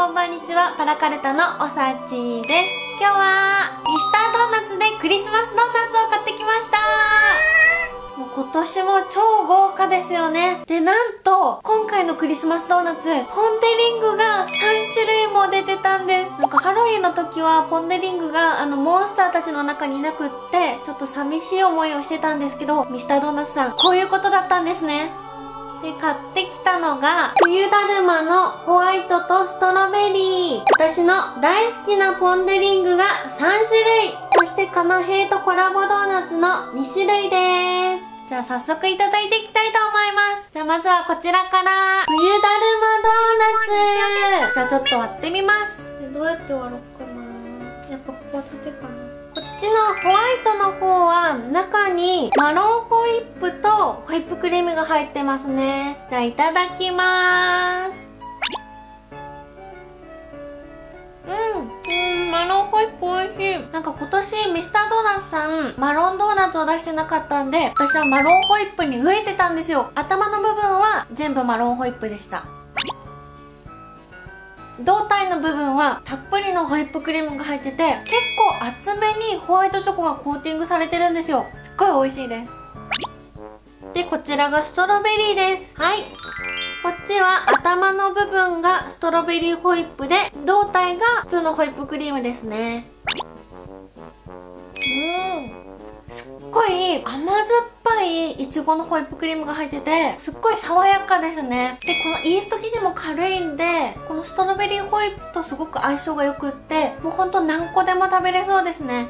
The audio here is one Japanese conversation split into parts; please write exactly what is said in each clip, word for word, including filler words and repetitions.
こんばんにちは。パラカルタのおさちです。今日はミスタードーナツでクリスマスドーナツを買ってきました。もう今年も超豪華ですよね。で、なんと今回のクリスマスドーナツ、ポン・デ・リングがさん種類も出てたんです。なんかハロウィンの時はポン・デ・リングがあのモンスターたちの中にいなくってちょっと寂しい思いをしてたんですけど、ミスタードーナツさんこういうことだったんですね。で、買ってきたのが冬だるまのホワイトとストロベリー。私の大好きなポン・デ・リングがさん種類、そしてカナヘイとコラボドーナツのに種類です。じゃあ早速いただいていきたいと思います。じゃあまずはこちらから冬だるまドーナツ。じゃあちょっと割ってみます。どうやって割ろうかな。やっぱここだけかな。こっちのホワイトの方は中にマロンホイップとホイップクリームが入ってますね。じゃあいただきまーす。うん、うん、マロンホイップ美味しい。なんか今年ミスタードーナツさんマロンドーナツを出してなかったんで、私はマロンホイップに飢えてたんですよ。頭の部分は全部マロンホイップでした。胴体の部分はたっぷりのホイップクリームが入ってて、結構厚めにホワイトチョコがコーティングされてるんですよ。すっごい美味しいです。で、こちらがストロベリーです。はい、こっちは頭の部分がストロベリーホイップで、胴体が普通のホイップクリームですね。うん、すっごい甘酸っぱいいちごのホイップクリームが入ってて、すっごい爽やかですね。で、このイースト生地も軽いんで、このストロベリーホイップとすごく相性がよくって、もうほんと何個でも食べれそうですね。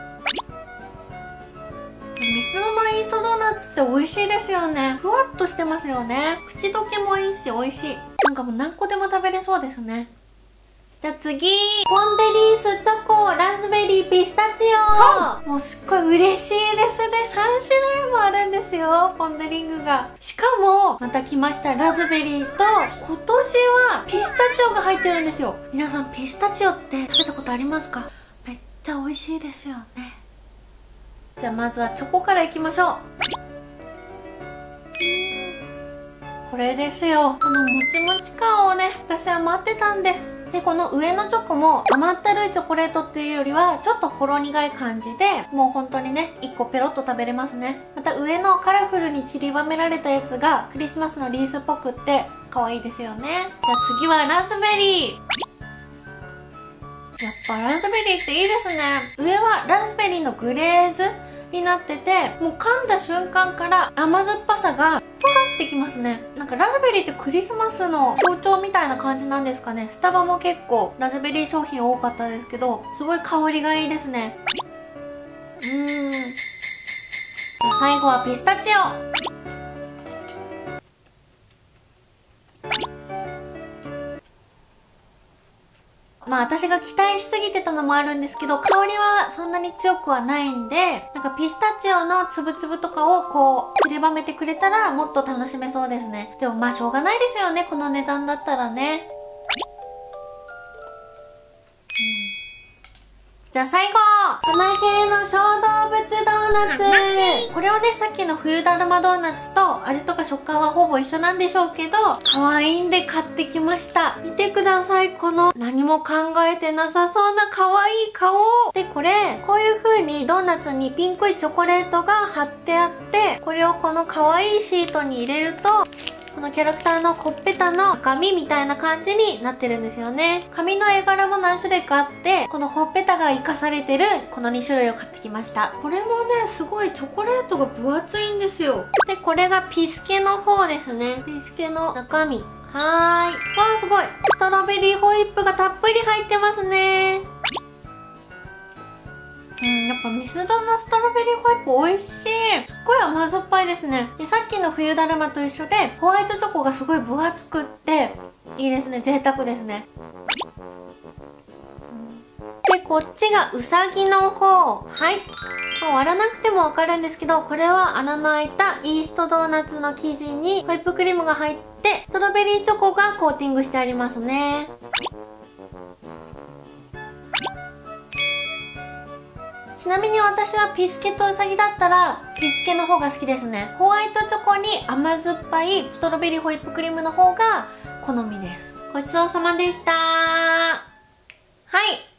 ミスドのイーストドーナツって美味しいですよね。ふわっとしてますよね。口どけもいいし美味しい。なんかもう何個でも食べれそうですね。じゃあ次、ポン・デ・リースチョコラズベリーピスタチオ。もうすっごい嬉しいですね。さん種類もあるんですよ、ポン・デ・リングが。しかもまた来ました、ラズベリーと今年はピスタチオが入ってるんですよ。皆さんピスタチオって食べたことありますか？めっちゃ美味しいですよね。じゃあまずはチョコからいきましょう。これですよ。このもちもち感をね、私は待ってたんです。で、この上のチョコも甘ったるいチョコレートっていうよりはちょっとほろ苦い感じで、もう本当にねいっこペロッと食べれますね。また上のカラフルに散りばめられたやつがクリスマスのリースっぽくって可愛いですよね。じゃあ次はラズベリー。やっぱラズベリーっていいですね。上はラズベリーのグレーズになってて、もう噛んだ瞬間から甘酸っぱさがふわってきますね。なんかラズベリーってクリスマスの象徴みたいな感じなんですかね。スタバも結構ラズベリー商品多かったですけど、すごい香りがいいですね。うーん、最後はピスタチオ。まあ私が期待しすぎてたのもあるんですけど、香りはそんなに強くはないんで、なんかピスタチオのつぶつぶとかをこう散りばめてくれたらもっと楽しめそうですね。でもまあしょうがないですよね、この値段だったらね。じゃあ最後、カナヘイの小動物ドーナツ。これはね、さっきの冬だるまドーナツと味とか食感はほぼ一緒なんでしょうけど、可愛いんで買ってきました。見てください、この何も考えてなさそうな可愛い顔で、これこういう風にドーナツにピンクいチョコレートが貼ってあって、これをこの可愛いシートに入れると、このキャラクターのほっぺたの紙みたいな感じになってるんですよね。紙の絵柄も何種類かあって、このほっぺたが活かされてるこのに種類を買ってきました。これもね、すごいチョコレートが分厚いんですよ。で、これがピスケの方ですね。ピスケの中身。はーい。わー、すごい。ストロベリーホイップがたっぷり入ってますね。うん、やっぱミスドのストロベリーホイップ美味しい。すっごい甘酸っぱいですね。で、さっきの冬だるまと一緒でホワイトチョコがすごい分厚くっていいですね。贅沢ですね。で、こっちがうさぎの方。はい、まあ割らなくてもわかるんですけど、これは穴の開いたイーストドーナツの生地にホイップクリームが入ってストロベリーチョコがコーティングしてありますね。ちなみに私はピスケとウサギだったらピスケの方が好きですね。ホワイトチョコに甘酸っぱいストロベリーホイップクリームの方が好みです。ごちそうさまでした。はい。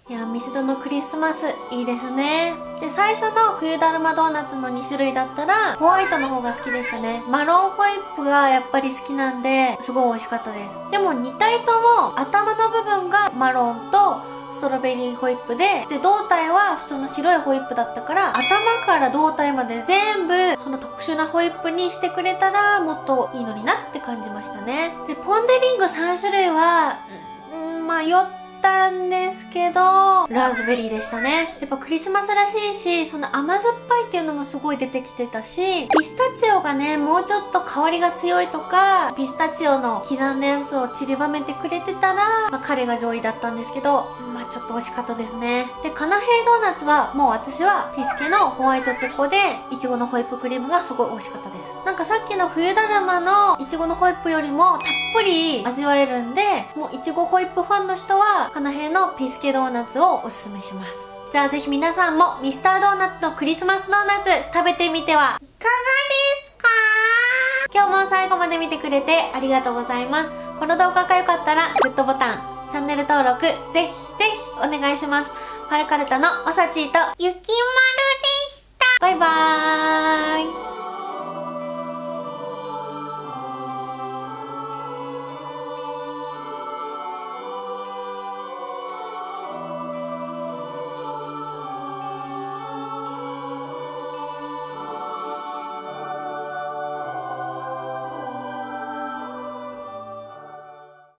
いや、ミスドのクリスマスいいですね。で、最初の冬だるまドーナツのに種類だったらホワイトの方が好きでしたね。マロンホイップがやっぱり好きなんで、すごい美味しかったです。でもに体とも頭の部分がマロンとストロベリーホイップで、で、胴体は普通の白いホイップだったから、頭から胴体まで全部その特殊なホイップにしてくれたらもっといいのになって感じましたね。で、ポン・デ・リングさん種類は、うん、迷ったんですけど、ラズベリーでしたね。やっぱクリスマスらしいし、その甘酸っぱいっていうのもすごい出てきてたし、ピスタチオがね、もうちょっと香りが強いとか、ピスタチオの刻んだやつを散りばめてくれてたら、まあ、彼が上位だったんですけど、まあちょっと惜しかったですね。で、カナヘイドーナツはもう私はピスケのホワイトチョコでいちごのホイップクリームがすごい美味しかったです。なんかさっきの冬だるまのいちごのホイップよりもたっぷり味わえるんで、もういちごホイップファンの人はカナヘイのピスケドーナツをおすすめします。じゃあぜひ皆さんもミスタードーナツのクリスマスドーナツ食べてみてはいかがですか？今日も最後まで見てくれてありがとうございます。この動画が良かったらグッドボタン、チャンネル登録ぜひぜひお願いします。ファルカルタのおさちーとゆきまるでした。バイバーイ。